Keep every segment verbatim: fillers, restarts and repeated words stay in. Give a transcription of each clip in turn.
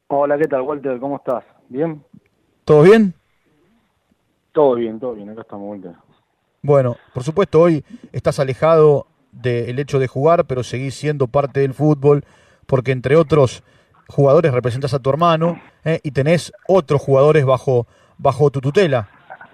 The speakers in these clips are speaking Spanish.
Hola, ¿qué tal, Walter? ¿Cómo estás? ¿Bien? ¿Todo bien? Todo bien, todo bien, acá estamos, Walter. Bueno, por supuesto, hoy estás alejado del hecho de jugar, pero seguís siendo parte del fútbol, porque entre otros jugadores representás a tu hermano, ¿eh? Y tenés otros jugadores bajo, bajo tu tutela.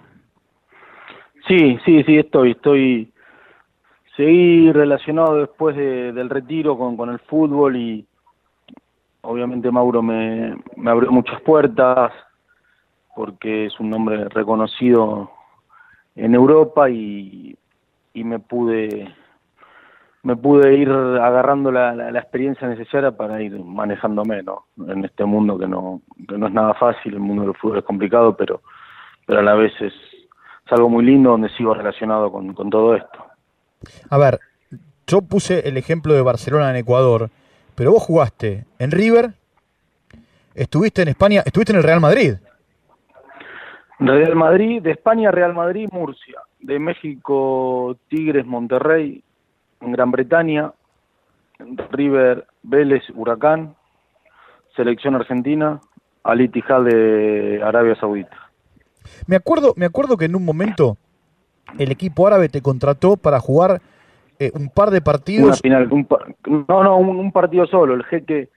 Sí, sí, sí, estoy, estoy, seguí relacionado después de- del retiro con, con el fútbol y obviamente Mauro me, me abrió muchas puertas porque es un nombre reconocido en Europa y, y me pude, me pude ir agarrando la, la, la experiencia necesaria para ir manejándome, ¿no? En este mundo que no, que no es nada fácil, el mundo del fútbol es complicado, pero pero a la vez es, es algo muy lindo donde sigo relacionado con, con todo esto. A ver, yo puse el ejemplo de Barcelona en Ecuador, pero vos jugaste en River, estuviste en España, estuviste en el Real Madrid. Real Madrid, de España Real Madrid, Murcia, de México Tigres, Monterrey, en Gran Bretaña, River, Vélez, Huracán, Selección Argentina, Al Ittihad de Arabia Saudita. Me acuerdo, me acuerdo que en un momento el equipo árabe te contrató para jugar eh, un par de Una partidos. final, un, no, no, un, un partido solo, el Jeque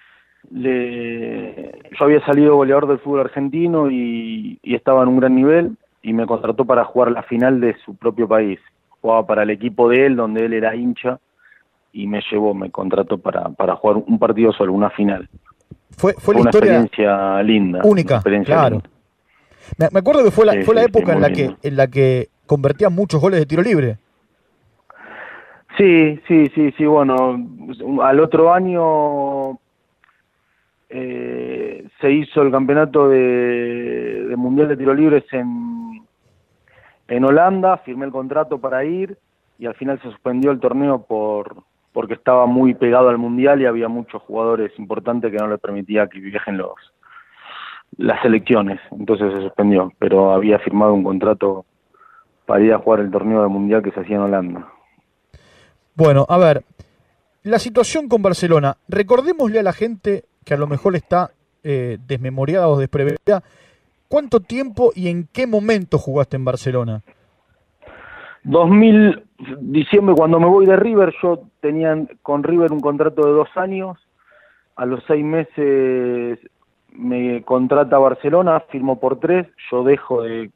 le, yo había salido goleador del fútbol argentino y, y estaba en un gran nivel y me contrató para jugar la final de su propio país. Jugaba para el equipo de él, donde él era hincha, y me llevó, me contrató para, para jugar un partido solo, una final. Fue, fue la Fue una historia experiencia linda, una única, experiencia claro. linda. Me, me acuerdo que fue la, Sí, fue la sí, sí, época en muy la que, lindo. en la que convertían muchos goles de tiro libre. Sí, sí, sí, sí, bueno, al otro año eh, se hizo el campeonato de, de Mundial de Tiro Libres en, en Holanda, firmé el contrato para ir y al final se suspendió el torneo por porque estaba muy pegado al mundial y había muchos jugadores importantes que no le permitía que viajen los las selecciones, entonces se suspendió, pero había firmado un contrato para ir a jugar el torneo de mundial que se hacía en Holanda. Bueno, a ver, la situación con Barcelona. Recordémosle a la gente que a lo mejor está eh, desmemoriada o desprevenida. ¿Cuánto tiempo y en qué momento jugaste en Barcelona? dos mil, diciembre, cuando me voy de River, yo tenía con River un contrato de dos años, a los seis meses me contrata Barcelona, firmo por tres, yo dejo de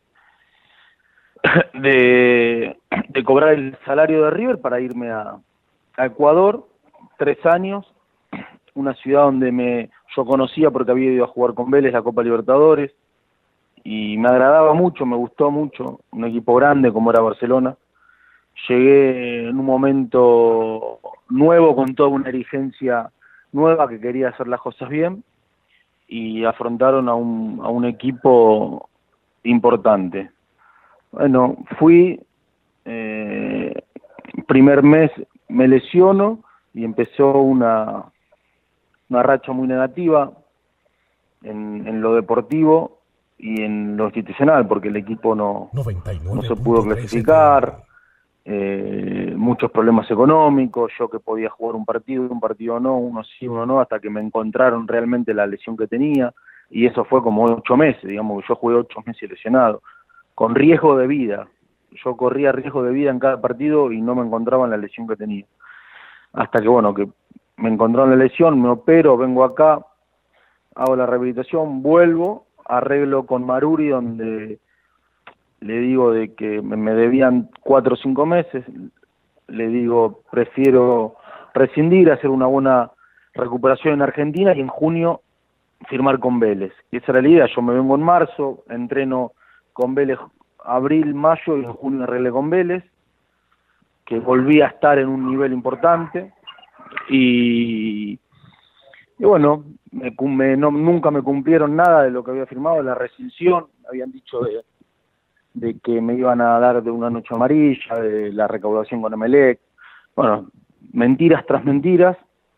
de, de cobrar el salario de River para irme a, a Ecuador, tres años, una ciudad donde me yo conocía porque había ido a jugar con Vélez la Copa Libertadores y me agradaba mucho, me gustó mucho, un equipo grande como era Barcelona. Llegué en un momento nuevo con toda una dirigencia nueva que quería hacer las cosas bien y afrontaron a un, a un equipo importante. Bueno, fui, eh, primer mes me lesiono y empezó una, una racha muy negativa en, en lo deportivo y en lo institucional, porque el equipo no, no se pudo noventa y nueve punto tres clasificar, F M. eh, muchos problemas económicos, yo que podía jugar un partido, un partido no, uno sí, uno no, hasta que me encontraron realmente la lesión que tenía, y eso fue como ocho meses, digamos que yo jugué ocho meses lesionado, con riesgo de vida. Yo corría riesgo de vida en cada partido y no me encontraban la lesión que tenía. Hasta que, bueno, que me encontraron la lesión, me opero, vengo acá, hago la rehabilitación, vuelvo, arreglo con Maruri, donde le digo de que me debían cuatro o cinco meses, le digo, prefiero rescindir, hacer una buena recuperación en Argentina y en junio firmar con Vélez. Y esa era la idea, yo me vengo en marzo, entreno con Vélez abril, mayo y en junio arreglé con Vélez, que volví a estar en un nivel importante y, y bueno, me, me, no, nunca me cumplieron nada de lo que había firmado, la rescisión, habían dicho de, de que me iban a dar de una noche amarilla, de la recaudación con Emelec, bueno, mentiras tras mentiras,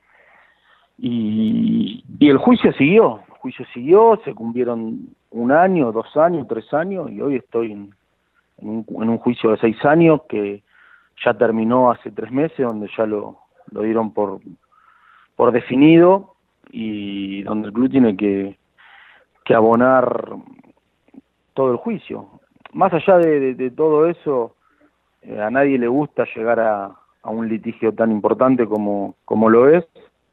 y, y el juicio siguió, el juicio siguió, se cumplieron un año, dos años, tres años, y hoy estoy en, en, un, en un juicio de seis años que ya terminó hace tres meses, donde ya lo, lo dieron por, por definido, y donde el club tiene que, que abonar todo el juicio. Más allá de, de, de todo eso, eh, a nadie le gusta llegar a, a un litigio tan importante como, como lo es.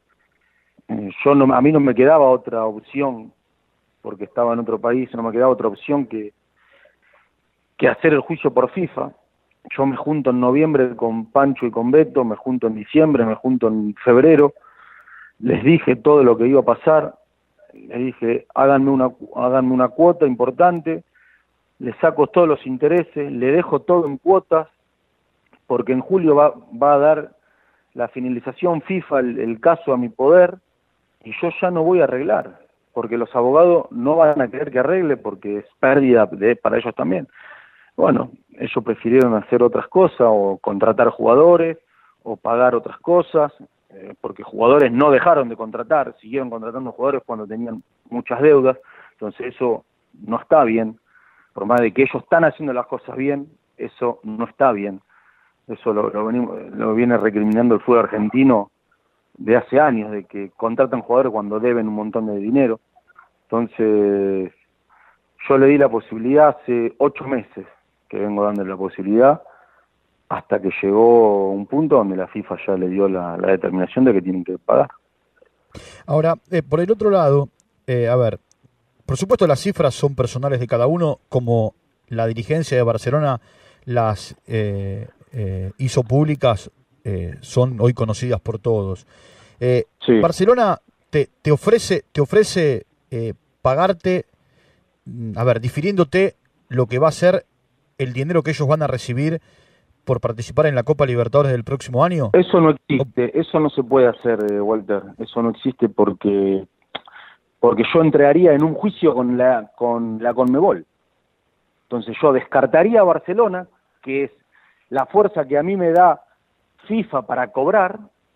Eh, yo no, a mí no me quedaba otra opción, porque estaba en otro país, no me quedaba otra opción que, que hacer el juicio por FIFA. Yo me junto en noviembre con Pancho y con Beto, me junto en diciembre, me junto en febrero, les dije todo lo que iba a pasar, les dije, háganme una, háganme una cuota importante, le saco todos los intereses, le dejo todo en cuotas, porque en julio va, va a dar la finalización FIFA, el, el caso a mi poder, y yo ya no voy a arreglar, porque los abogados no van a querer que arregle, porque es pérdida de, para ellos también. Bueno, ellos prefirieron hacer otras cosas, o contratar jugadores, o pagar otras cosas, eh, porque jugadores no dejaron de contratar, siguieron contratando jugadores cuando tenían muchas deudas, entonces eso no está bien. Por más de que ellos están haciendo las cosas bien, eso no está bien. Eso lo, lo, venimos, lo viene recriminando el fútbol argentino de hace años, de que contratan jugadores cuando deben un montón de dinero. Entonces, yo le di la posibilidad hace ocho meses que vengo dándole la posibilidad, hasta que llegó un punto donde la FIFA ya le dio la, la determinación de que tienen que pagar. Ahora, eh, por el otro lado, eh, a ver, por supuesto las cifras son personales de cada uno, como la dirigencia de Barcelona las eh, eh, hizo públicas, eh, son hoy conocidas por todos. Eh, sí. Barcelona te, te ofrece, te ofrece eh, pagarte, a ver, difiriéndote lo que va a ser el dinero que ellos van a recibir por participar en la Copa Libertadores del próximo año. Eso no existe, eso no se puede hacer, Walter, eso no existe porque porque yo entraría en un juicio con la con la Conmebol. Entonces yo descartaría a Barcelona, que es la fuerza que a mí me da FIFA para cobrar,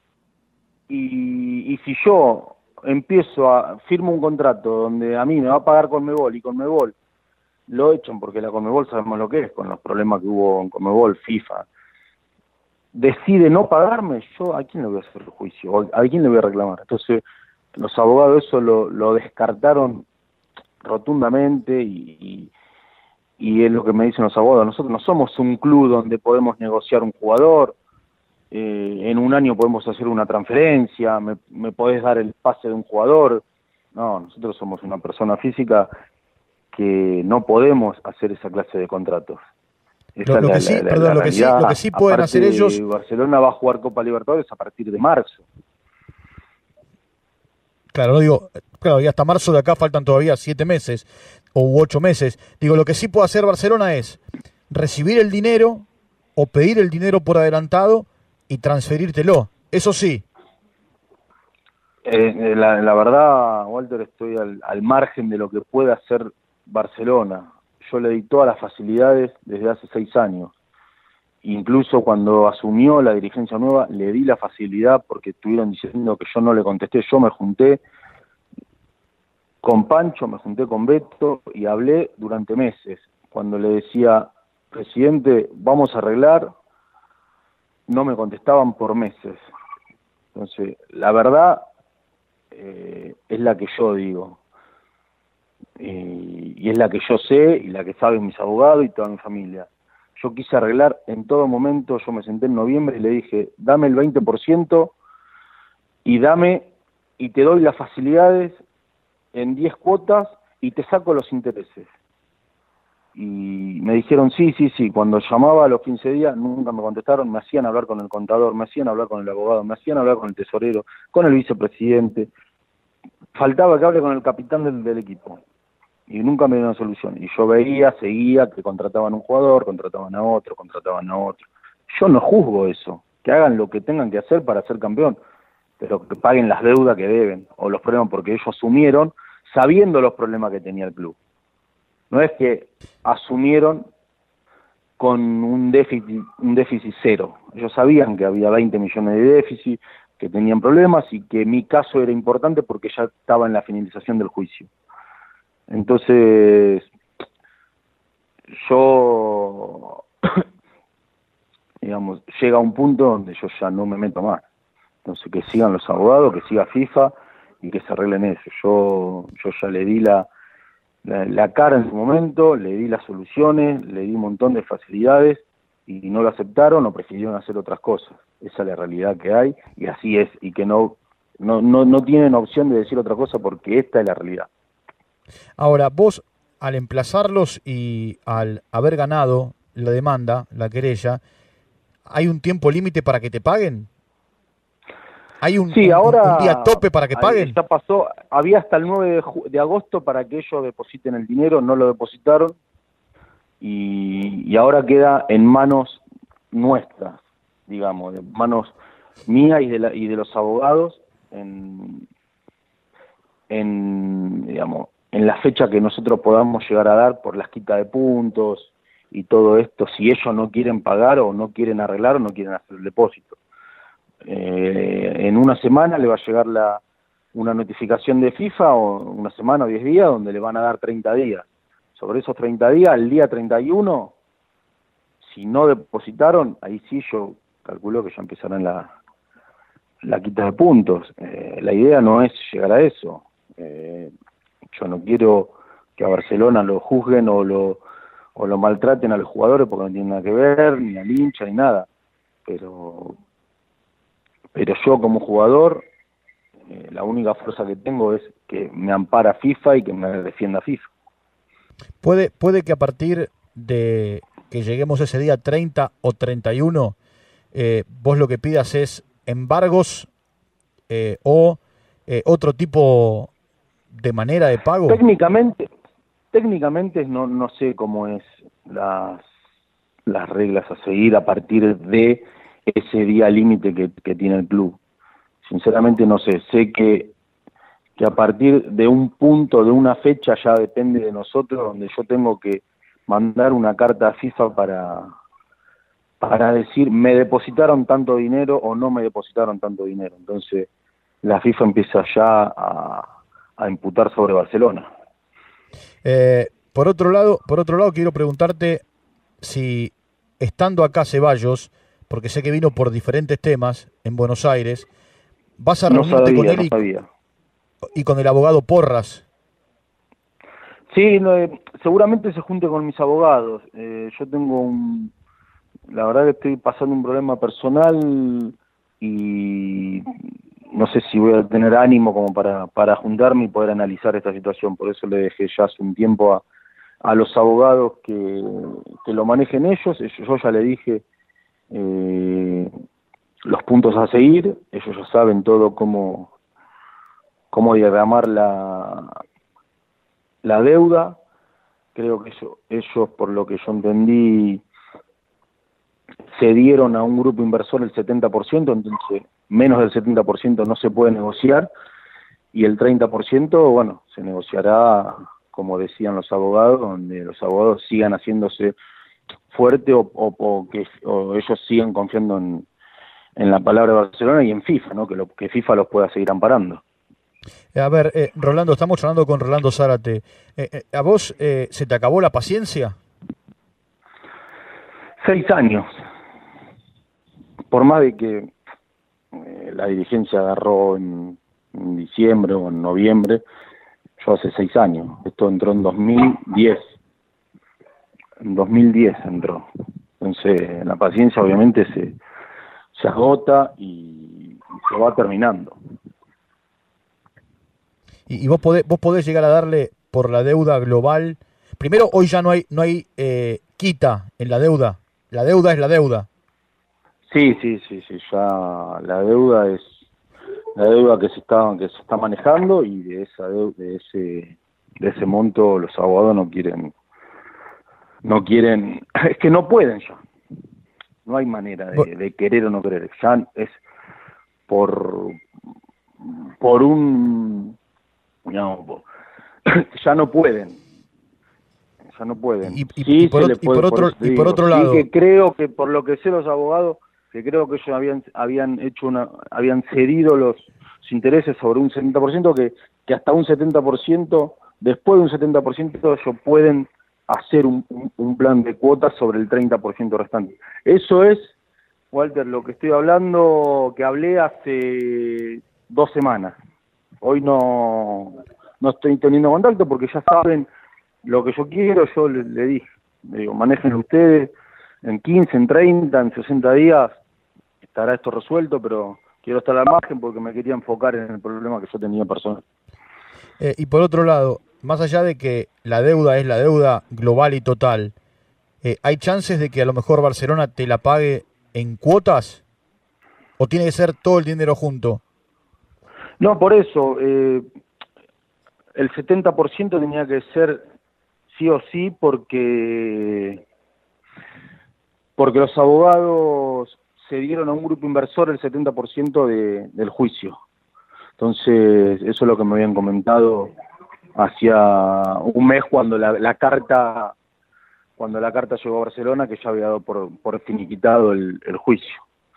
y, y si yo empiezo a firmo un contrato donde a mí me va a pagar Conmebol y Conmebol lo echan, porque la Conmebol sabemos lo que es, con los problemas que hubo en Conmebol, FIFA, decide no pagarme, yo ¿a quién le voy a hacer el juicio? ¿A quién le voy a reclamar? Entonces los abogados eso lo, lo descartaron rotundamente y, y, y es lo que me dicen los abogados. Nosotros no somos un club donde podemos negociar un jugador, eh, en un año podemos hacer una transferencia, me, me podés dar el pase de un jugador. No, nosotros somos una persona física que no podemos hacer esa clase de contratos. Lo, lo, la, que sí, la, perdón, la lo, que sí, lo que sí pueden hacer ellos... Barcelona va a jugar Copa Libertadores a partir de marzo. Claro, no digo, claro, y hasta marzo de acá faltan todavía siete meses o ocho meses. Digo, lo que sí puede hacer Barcelona es recibir el dinero o pedir el dinero por adelantado y transferírtelo. Eso sí. Eh, la, la verdad, Walter, estoy al, al margen de lo que pueda hacer Barcelona. Yo le di todas las facilidades desde hace seis años. Incluso cuando asumió la dirigencia nueva, le di la facilidad porque estuvieron diciendo que yo no le contesté. Yo me junté con Pancho, me junté con Beto y hablé durante meses. Cuando le decía, presidente, vamos a arreglar, no me contestaban por meses. Entonces, la verdad eh, es la que yo digo. Y, y es la que yo sé y la que saben mis abogados y toda mi familia. Yo quise arreglar en todo momento, yo me senté en noviembre y le dije, dame el veinte por ciento y dame, y te doy las facilidades en diez cuotas y te saco los intereses. Y me dijeron, sí, sí, sí, cuando llamaba a los quince días nunca me contestaron, me hacían hablar con el contador, me hacían hablar con el abogado, me hacían hablar con el tesorero, con el vicepresidente, faltaba que hable con el capitán del, del equipo. Y nunca me dieron una solución. Y yo veía, seguía, que contrataban un jugador, contrataban a otro, contrataban a otro. Yo no juzgo eso. Que hagan lo que tengan que hacer para ser campeón, pero que paguen las deudas que deben, o los problemas, porque ellos asumieron sabiendo los problemas que tenía el club. No es que asumieron con un déficit, un déficit cero. Ellos sabían que había veinte millones de déficit, que tenían problemas y que mi caso era importante porque ya estaba en la finalización del juicio. Entonces, yo, digamos, llega un punto donde yo ya no me meto más. Entonces, que sigan los abogados, que siga FIFA y que se arreglen eso. Yo, yo ya le di la, la, la cara en su momento, le di las soluciones, le di un montón de facilidades y no lo aceptaron o prefirieron hacer otras cosas. Esa es la realidad que hay y así es, y que no, no, no, no tienen opción de decir otra cosa porque esta es la realidad. Ahora, vos al emplazarlos y al haber ganado la demanda, la querella, ¿hay un tiempo límite para que te paguen? ¿Hay un, sí, un, ahora, un día tope para que paguen? Ya pasó, había hasta el nueve de, de agosto para que ellos depositen el dinero, no lo depositaron y, y ahora queda en manos nuestras, digamos, en manos mías y de, la, y de los abogados en, en, digamos, en la fecha que nosotros podamos llegar a dar por las quitas de puntos y todo esto, si ellos no quieren pagar o no quieren arreglar o no quieren hacer el depósito. Eh, en una semana le va a llegar la, una notificación de FIFA, o una semana o diez días, donde le van a dar treinta días. Sobre esos treinta días, el día treinta y uno, si no depositaron, ahí sí yo calculo que ya empezarán la, la quita de puntos. Eh, la idea no es llegar a eso. Eh, yo no quiero que a Barcelona lo juzguen o lo, o lo maltraten a los jugadores porque no tienen nada que ver, ni al hincha, ni nada. Pero... Pero yo como jugador, eh, la única fuerza que tengo es que me ampara FIFA y que me defienda FIFA. Puede, puede que a partir de que lleguemos ese día treinta o treinta y uno, eh, vos lo que pidas es embargos eh, o eh, otro tipo de manera de pago. Técnicamente, técnicamente no, no sé cómo es las, las reglas a seguir a partir de ese día límite que, que tiene el club. Sinceramente no sé, sé que, que a partir de un punto, de una fecha, ya depende de nosotros, donde yo tengo que mandar una carta a FIFA para, para decir me depositaron tanto dinero o no me depositaron tanto dinero. Entonces la FIFA empieza ya a, a imputar sobre Barcelona. Eh, por otro lado, por otro lado quiero preguntarte si estando acá Ceballos, porque sé que vino por diferentes temas en Buenos Aires, ¿vas a reunirte no sabía, con él no y, sabía. y con el abogado Porras? Sí, no, eh, seguramente se junte con mis abogados. Eh, yo tengo un... La verdad que estoy pasando un problema personal y no sé si voy a tener ánimo como para, para juntarme y poder analizar esta situación. Por eso le dejé ya hace un tiempo a, a los abogados que, que lo manejen ellos. Yo ya le dije eh, los puntos a seguir. Ellos ya saben todo cómo, cómo diagramar la, la deuda. Creo que eso, ellos, por lo que yo entendí, cedieron a un grupo inversor el setenta por ciento, entonces menos del setenta por ciento no se puede negociar, y el treinta por ciento, bueno, se negociará, como decían los abogados, donde los abogados sigan haciéndose fuerte o, o, o que o ellos sigan confiando en, en la palabra de Barcelona y en FIFA, ¿no? Que, lo, que FIFA los pueda seguir amparando. A ver, eh, Rolando, estamos hablando con Rolando Zárate. Eh, eh, ¿A vos eh, se te acabó la paciencia? Seis años. Por más de que eh, la dirigencia agarró en, en diciembre o en noviembre, yo hace seis años. Esto entró en dos mil diez. En dos mil diez entró. Entonces la paciencia obviamente se, se agota y, y se va terminando. Y, y vos podés, vos podés llegar a darle por la deuda global. Primero, hoy ya no hay, no hay eh, quita en la deuda. La deuda es la deuda. Sí, sí, sí, sí, ya la deuda es la deuda que se está que se está manejando, y de esa deuda, de ese de ese monto los abogados no quieren no quieren es que no pueden ya. No hay manera de, de querer o no querer. Ya es por por un no, por, ya no pueden. Ya no pueden. Y, y, sí, y, por, se otro, le puede, y por otro, por y por otro sí lado, que creo que por lo que sé los abogados, que creo que ellos habían habían hecho una habían cedido los, los intereses sobre un setenta por ciento, que que hasta un setenta por ciento, después de un setenta por ciento ellos pueden hacer un, un, un plan de cuotas sobre el treinta por ciento restante. Eso es, Walter, lo que estoy hablando, que hablé hace dos semanas. Hoy no, no estoy teniendo contacto porque ya saben lo que yo quiero. Yo le, le dije, le digo, manejen ustedes, en quince, en treinta, en sesenta días estará esto resuelto, pero quiero estar al margen porque me quería enfocar en el problema que yo tenía personal. Eh, y por otro lado, más allá de que la deuda es la deuda global y total, eh, ¿hay chances de que a lo mejor Barcelona te la pague en cuotas? ¿O tiene que ser todo el dinero junto? No, por eso, eh, el setenta por ciento tenía que ser sí o sí porque, porque los abogados se dieron a un grupo inversor el setenta por ciento de, del juicio. Entonces, eso es lo que me habían comentado hacía un mes cuando la, la carta cuando la carta llegó a Barcelona, que ya había dado por, por finiquitado el, el juicio.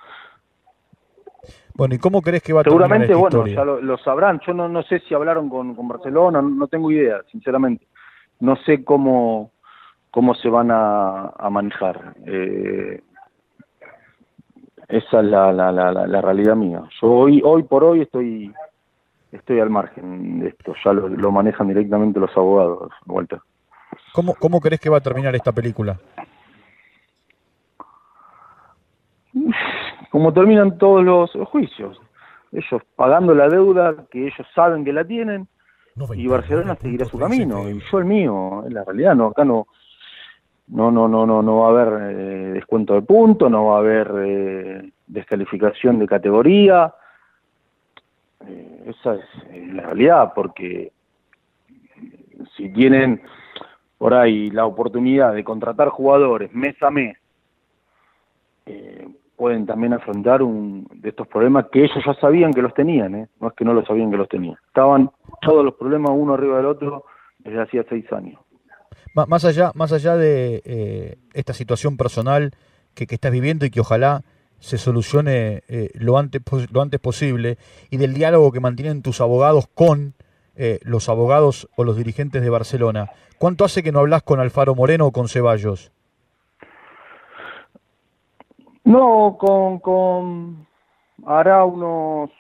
Bueno, ¿y cómo crees que va a terminar Seguramente, esta bueno, historia? ya lo, lo sabrán. Yo no, no sé si hablaron con, con Barcelona, no, no tengo idea, sinceramente. No sé cómo, cómo se van a, a manejar. Eh, esa es la, la, la, la realidad mía. Yo hoy, hoy por hoy estoy estoy al margen de esto. Ya lo, lo manejan directamente los abogados, Walter. ¿Cómo, ¿Cómo crees que va a terminar esta película? Como terminan todos los juicios. Ellos pagando la deuda que ellos saben que la tienen, y Barcelona seguirá su camino, y yo el mío. En la realidad, no, acá no no no no no no va a haber eh, descuento de puntos, no va a haber eh, descalificación de categoría. Eh, esa es eh, la realidad, porque si tienen por ahí la oportunidad de contratar jugadores mes a mes, eh, pueden también afrontar un de estos problemas que ellos ya sabían que los tenían, ¿eh? No es que no lo sabían que los tenían. Estaban todos los problemas uno arriba del otro desde hacía seis años. Más allá, más allá de eh, esta situación personal que, que estás viviendo y que ojalá se solucione eh, lo antes, lo antes posible, y del diálogo que mantienen tus abogados con eh, los abogados o los dirigentes de Barcelona, ¿cuánto hace que no hablas con Alfaro Moreno o con Ceballos? No, con, con hará unos,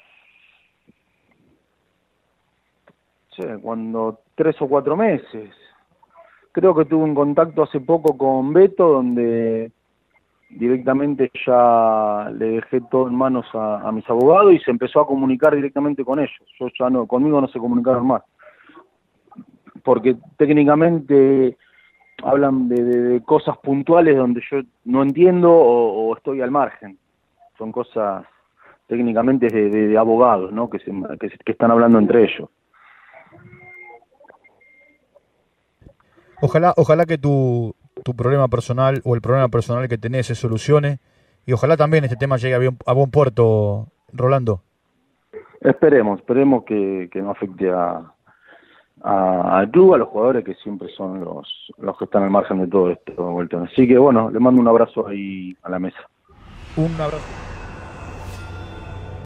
che, cuando tres o cuatro meses. Creo que tuve un contacto hace poco con Beto, donde directamente ya le dejé todo en manos a, a mis abogados y se empezó a comunicar directamente con ellos. Yo ya no, conmigo no se comunicaron más, porque técnicamente hablan de, de, de cosas puntuales donde yo no entiendo o, o estoy al margen. Son cosas técnicamente de, de, de abogados, ¿no? Que, se, que, que están hablando entre ellos. Ojalá, ojalá que tu, tu problema personal o el problema personal que tenés se solucione, y ojalá también este tema llegue a, bien, a buen puerto, Rolando. Esperemos, esperemos que, que no afecte a, a, al club, a los jugadores, que siempre son los, los que están al margen de todo esto, Walter. Así que bueno, le mando un abrazo ahí a la mesa. Un abrazo.